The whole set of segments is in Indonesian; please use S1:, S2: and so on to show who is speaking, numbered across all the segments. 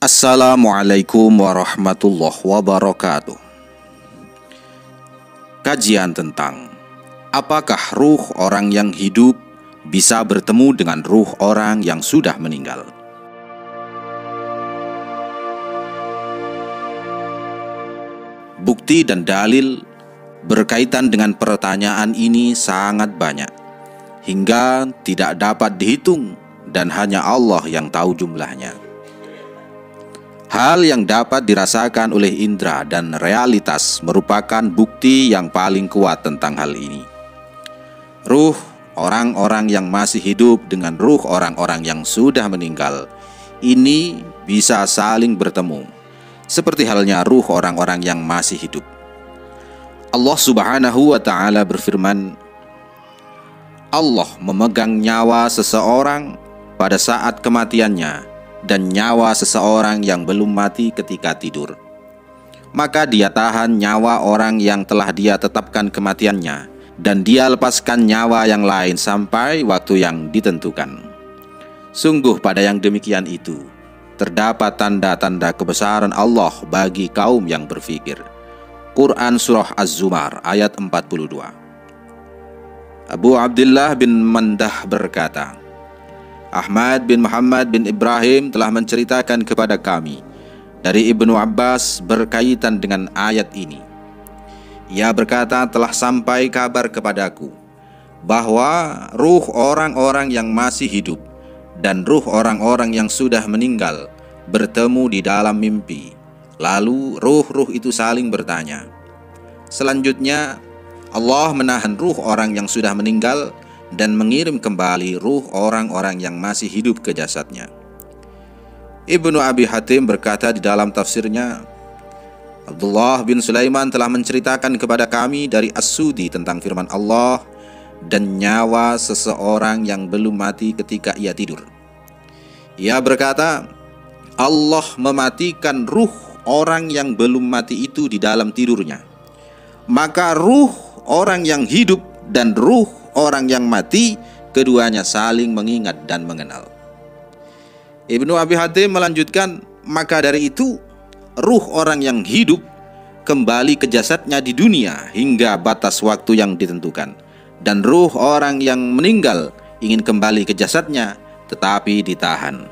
S1: Assalamualaikum warahmatullahi wabarakatuh. Kajian tentang apakah ruh orang yang hidup bisa bertemu dengan ruh orang yang sudah meninggal. Bukti dan dalil berkaitan dengan pertanyaan ini sangat banyak, hingga tidak dapat dihitung dan hanya Allah yang tahu jumlahnya. Hal yang dapat dirasakan oleh indera dan realitas merupakan bukti yang paling kuat tentang hal ini. Ruh orang-orang yang masih hidup dengan ruh orang-orang yang sudah meninggal ini bisa saling bertemu, seperti halnya ruh orang-orang yang masih hidup. Allah Subhanahu wa Ta'ala berfirman, Allah memegang nyawa seseorang pada saat kematiannya dan nyawa seseorang yang belum mati ketika tidur. Maka dia tahan nyawa orang yang telah dia tetapkan kematiannya, dan dia lepaskan nyawa yang lain sampai waktu yang ditentukan. Sungguh pada yang demikian itu terdapat tanda-tanda kebesaran Allah bagi kaum yang berfikir. Quran Surah Az-Zumar ayat 42. Abu Abdullah bin Mandah berkata, Ahmad bin Muhammad bin Ibrahim telah menceritakan kepada kami dari Ibnu Abbas berkaitan dengan ayat ini. Ia berkata, telah sampai kabar kepadaku bahwa ruh orang-orang yang masih hidup dan ruh orang-orang yang sudah meninggal bertemu di dalam mimpi. Lalu ruh-ruh itu saling bertanya. Selanjutnya Allah menahan ruh orang yang sudah meninggal dan mengirim kembali ruh orang-orang yang masih hidup ke jasadnya. Ibnu Abi Hatim berkata di dalam tafsirnya, Abdullah bin Sulaiman telah menceritakan kepada kami dari As-Sudi tentang firman Allah, dan nyawa seseorang yang belum mati ketika ia tidur. Ia berkata, Allah mematikan ruh orang yang belum mati itu di dalam tidurnya. Maka ruh orang yang hidup dan ruh orang yang mati, keduanya saling mengingat dan mengenal. Ibnu Abi Hatim melanjutkan, maka dari itu ruh orang yang hidup kembali ke jasadnya di dunia hingga batas waktu yang ditentukan, dan ruh orang yang meninggal ingin kembali ke jasadnya tetapi ditahan.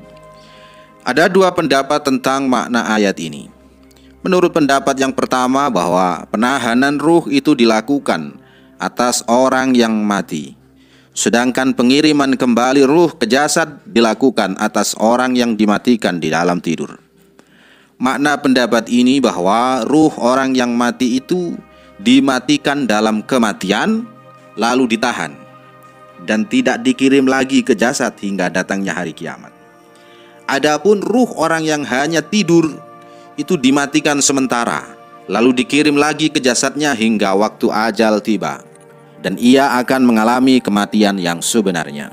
S1: Ada dua pendapat tentang makna ayat ini. Menurut pendapat yang pertama, bahwa penahanan ruh itu dilakukan atas orang yang mati, sedangkan pengiriman kembali ruh ke jasad dilakukan atas orang yang dimatikan di dalam tidur. Makna pendapat ini bahwa ruh orang yang mati itu dimatikan dalam kematian lalu ditahan dan tidak dikirim lagi ke jasad hingga datangnya hari kiamat. Adapun ruh orang yang hanya tidur itu dimatikan sementara lalu dikirim lagi ke jasadnya hingga waktu ajal tiba, dan ia akan mengalami kematian yang sebenarnya.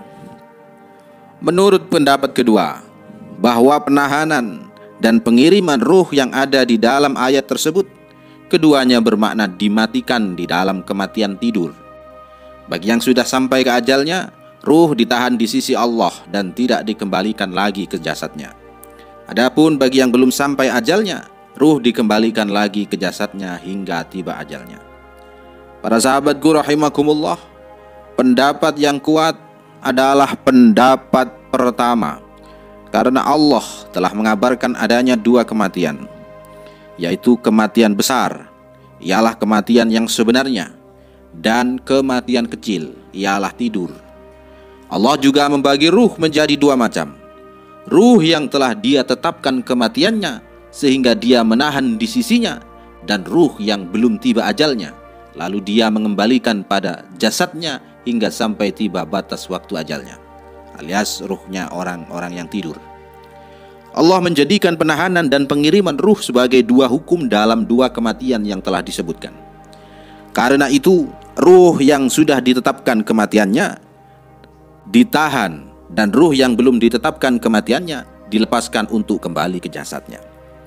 S1: Menurut pendapat kedua, bahwa penahanan dan pengiriman ruh yang ada di dalam ayat tersebut, keduanya bermakna dimatikan di dalam kematian tidur. Bagi yang sudah sampai ke ajalnya, ruh ditahan di sisi Allah dan tidak dikembalikan lagi ke jasadnya. Adapun bagi yang belum sampai ajalnya, ruh dikembalikan lagi ke jasadnya hingga tiba ajalnya. Para sahabatku rahimakumullah, pendapat yang kuat adalah pendapat pertama, karena Allah telah mengabarkan adanya dua kematian, yaitu kematian besar, ialah kematian yang sebenarnya, dan kematian kecil, ialah tidur. Allah juga membagi ruh menjadi dua macam. Ruh yang telah dia tetapkan kematiannya sehingga dia menahan di sisinya, dan ruh yang belum tiba ajalnya, lalu dia mengembalikan pada jasadnya hingga sampai tiba batas waktu ajalnya, alias ruhnya orang-orang yang tidur. Allah menjadikan penahanan dan pengiriman ruh sebagai dua hukum dalam dua kematian yang telah disebutkan. Karena itu, ruh yang sudah ditetapkan kematiannya ditahan, dan ruh yang belum ditetapkan kematiannya dilepaskan untuk kembali ke jasadnya.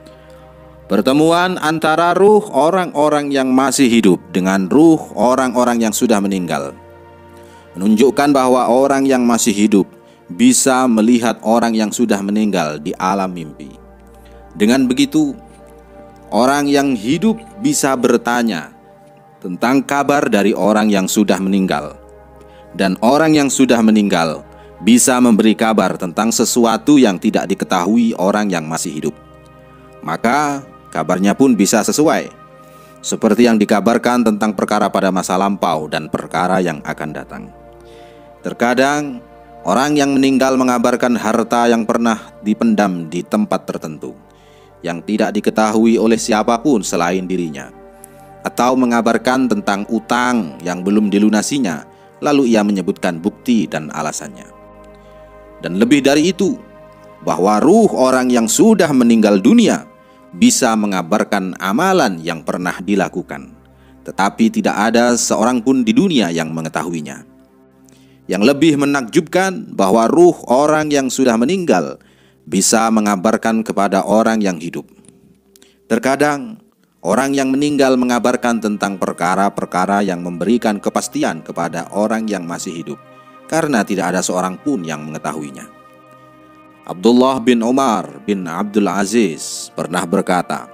S1: Pertemuan antara ruh orang-orang yang masih hidup dengan ruh orang-orang yang sudah meninggal menunjukkan bahwa orang yang masih hidup bisa melihat orang yang sudah meninggal di alam mimpi. Dengan begitu, orang yang hidup bisa bertanya tentang kabar dari orang yang sudah meninggal, dan orang yang sudah meninggal bisa memberi kabar tentang sesuatu yang tidak diketahui orang yang masih hidup. Maka kabarnya pun bisa sesuai, seperti yang dikabarkan tentang perkara pada masa lampau dan perkara yang akan datang. Terkadang orang yang meninggal mengabarkan harta yang pernah dipendam di tempat tertentu yang tidak diketahui oleh siapapun selain dirinya, atau mengabarkan tentang utang yang belum dilunasinya, lalu ia menyebutkan bukti dan alasannya. Dan lebih dari itu, bahwa ruh orang yang sudah meninggal dunia bisa mengabarkan amalan yang pernah dilakukan, tetapi tidak ada seorang pun di dunia yang mengetahuinya. Yang lebih menakjubkan, bahwa ruh orang yang sudah meninggal bisa mengabarkan kepada orang yang hidup. Terkadang orang yang meninggal mengabarkan tentang perkara-perkara yang memberikan kepastian kepada orang yang masih hidup, karena tidak ada seorang pun yang mengetahuinya. Abdullah bin Umar bin Abdul Aziz pernah berkata,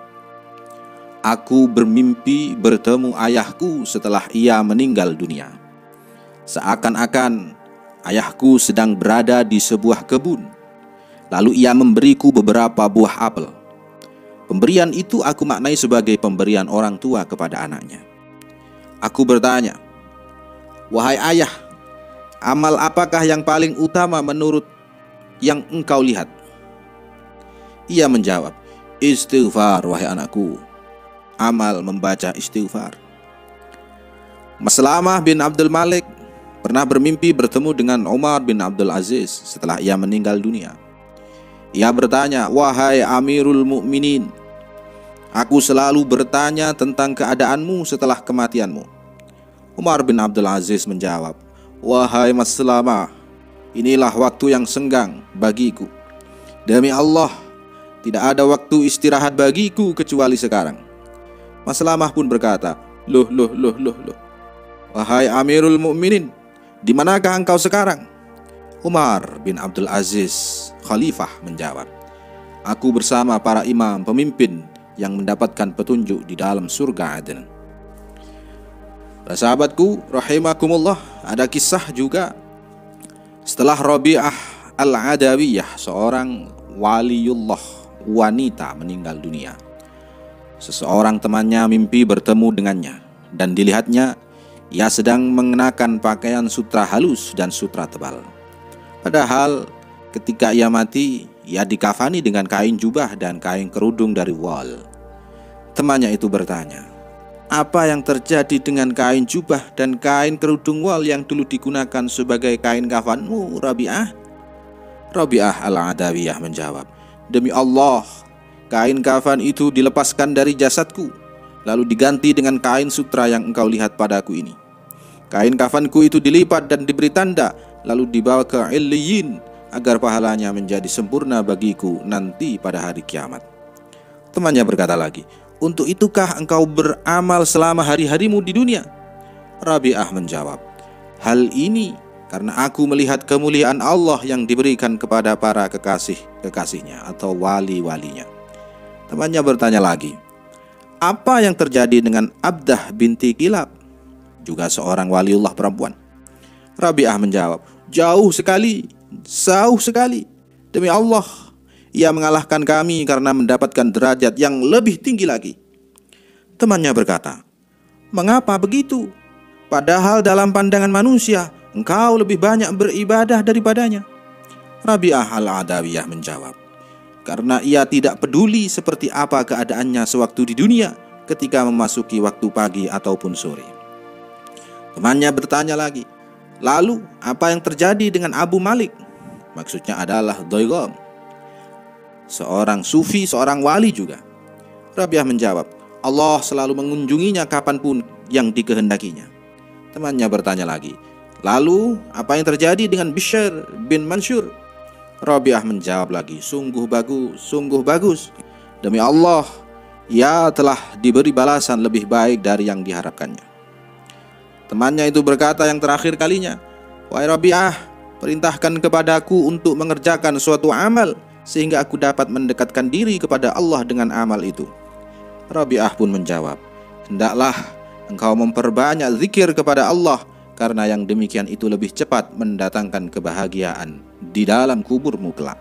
S1: "Aku bermimpi bertemu ayahku setelah ia meninggal dunia. Seakan-akan ayahku sedang berada di sebuah kebun. Lalu ia memberiku beberapa buah apel. Pemberian itu aku maknai sebagai pemberian orang tua kepada anaknya. Aku bertanya, 'Wahai ayah, amal apakah yang paling utama menurut yang engkau lihat?' Ia menjawab, 'Istighfar, wahai anakku. Amal membaca istighfar.' Maslamah bin Abdul Malik pernah bermimpi bertemu dengan Umar bin Abdul Aziz setelah ia meninggal dunia. Ia bertanya, 'Wahai Amirul Mukminin, aku selalu bertanya tentang keadaanmu setelah kematianmu.' Umar bin Abdul Aziz menjawab, 'Wahai Maslamah, inilah waktu yang senggang bagiku. Demi Allah, tidak ada waktu istirahat bagiku kecuali sekarang.' Maslamah pun berkata, Loh, wahai Amirul Mukminin, di manakah engkau sekarang?" Umar bin Abdul Aziz, khalifah, menjawab, "Aku bersama para imam pemimpin yang mendapatkan petunjuk di dalam surga Aden." Para sahabatku rahimakumullah, ada kisah juga setelah Rabi'ah al-Adawiyah, seorang waliullah wanita, meninggal dunia. Seseorang temannya mimpi bertemu dengannya, dan dilihatnya ia sedang mengenakan pakaian sutra halus dan sutra tebal. Padahal ketika ia mati, ia dikafani dengan kain jubah dan kain kerudung dari wol. Temannya itu bertanya, "Apa yang terjadi dengan kain jubah dan kain kerudung wol yang dulu digunakan sebagai kain kafanmu, Rabi'ah?" Rabi'ah al-Adawiyah menjawab, "Demi Allah, kain kafan itu dilepaskan dari jasadku, lalu diganti dengan kain sutra yang engkau lihat padaku ini. Kain kafanku itu dilipat dan diberi tanda, lalu dibawa ke Illiyin agar pahalanya menjadi sempurna bagiku nanti pada hari kiamat." Temannya berkata lagi, "Untuk itukah engkau beramal selama hari-harimu di dunia?" Rabi'ah menjawab, "Hal ini karena aku melihat kemuliaan Allah yang diberikan kepada para kekasih-kekasihnya atau wali-walinya." Temannya bertanya lagi, "Apa yang terjadi dengan Abdah binti Kilab, juga seorang waliullah perempuan?" Rabi'ah menjawab, jauh sekali. Demi Allah, ia mengalahkan kami karena mendapatkan derajat yang lebih tinggi lagi." Temannya berkata, "Mengapa begitu? Padahal dalam pandangan manusia, engkau lebih banyak beribadah daripadanya." Rabi'ah al-Adawiyah menjawab, "Karena ia tidak peduli seperti apa keadaannya sewaktu di dunia ketika memasuki waktu pagi ataupun sore." Temannya bertanya lagi, "Lalu apa yang terjadi dengan Abu Malik?" Maksudnya adalah Doigom, seorang sufi, seorang wali juga. Rabi'ah menjawab, "Allah selalu mengunjunginya kapanpun yang dikehendakinya." Temannya bertanya lagi, "Lalu apa yang terjadi dengan Bishr bin Mansur?" Rabi'ah menjawab lagi, sungguh bagus. Demi Allah, ia telah diberi balasan lebih baik dari yang diharapkannya." Temannya itu berkata yang terakhir kalinya, "Wahai Rabi'ah, perintahkan kepadaku untuk mengerjakan suatu amal sehingga aku dapat mendekatkan diri kepada Allah dengan amal itu?" Rabi'ah pun menjawab, "Hendaklah engkau memperbanyak zikir kepada Allah, karena yang demikian itu lebih cepat mendatangkan kebahagiaan di dalam kuburmu kelak."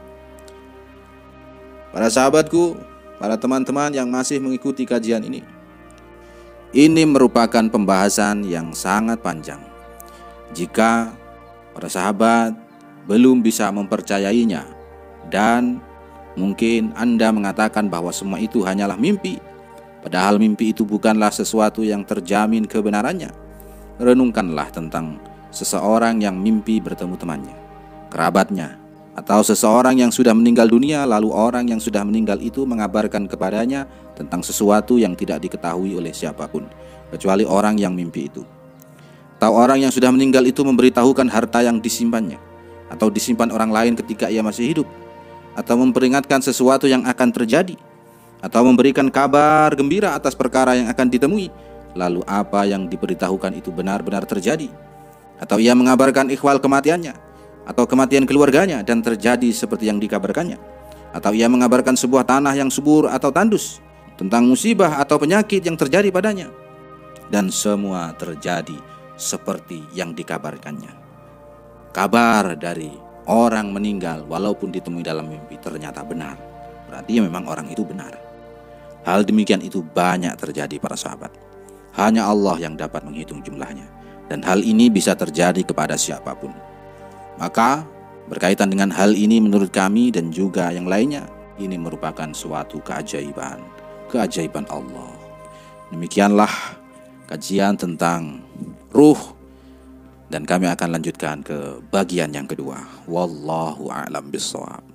S1: Para sahabatku, para teman-teman yang masih mengikuti kajian ini merupakan pembahasan yang sangat panjang. Jika para sahabat belum bisa mempercayainya, dan mungkin Anda mengatakan bahwa semua itu hanyalah mimpi, padahal mimpi itu bukanlah sesuatu yang terjamin kebenarannya. Renungkanlah tentang seseorang yang mimpi bertemu temannya, kerabatnya, atau seseorang yang sudah meninggal dunia, lalu orang yang sudah meninggal itu mengabarkan kepadanya tentang sesuatu yang tidak diketahui oleh siapapun, kecuali orang yang mimpi itu. Atau orang yang sudah meninggal itu memberitahukan harta yang disimpannya, atau disimpan orang lain ketika ia masih hidup, atau memperingatkan sesuatu yang akan terjadi, atau memberikan kabar gembira atas perkara yang akan ditemui, lalu apa yang diberitahukan itu benar-benar terjadi, atau ia mengabarkan ikhwal kematiannya, atau kematian keluarganya dan terjadi seperti yang dikabarkannya, atau ia mengabarkan sebuah tanah yang subur atau tandus, tentang musibah atau penyakit yang terjadi padanya, dan semua terjadi seperti yang dikabarkannya. Kabar dari orang meninggal walaupun ditemui dalam mimpi ternyata benar, berarti memang orang itu benar. Hal demikian itu banyak terjadi para sahabat. Hanya Allah yang dapat menghitung jumlahnya, dan hal ini bisa terjadi kepada siapapun. Maka berkaitan dengan hal ini, menurut kami dan juga yang lainnya, ini merupakan suatu keajaiban Allah. Demikianlah kajian tentang ruh, dan kami akan lanjutkan ke bagian yang kedua. Wallahu a'lam bishawab.